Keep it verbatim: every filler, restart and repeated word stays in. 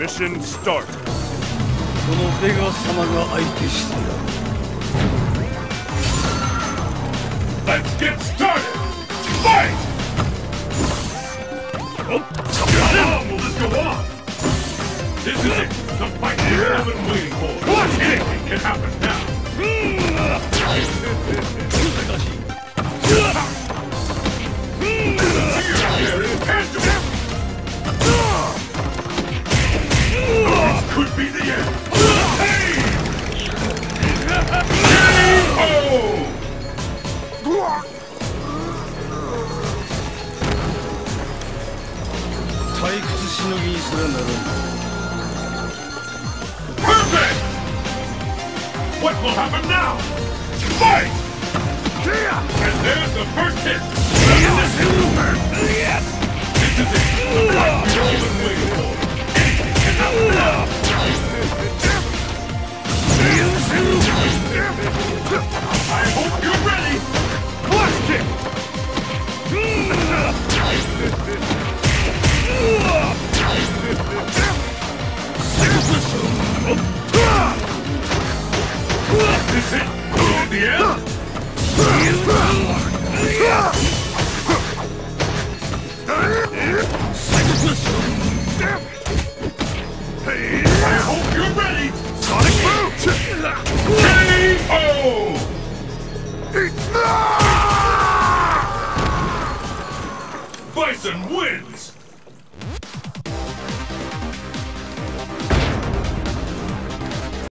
Mission start. このベガ様が相手してやる。 Let's get started! Fight! Oh, how long will this go on? This is it! The fight you've all been waiting for! What? Anything can happen now! This could be the end! Hey! Oh! 退屈しのぎにすらならん。 Perfect! What will happen now? Fight! And there's the first hit! This is it! The fight we've all been waiting for! Anything can happen now! I hope you're ready! Blast it! This is it! Is the end? I hope you're ready! Sonic Boom! K O! Bison wins!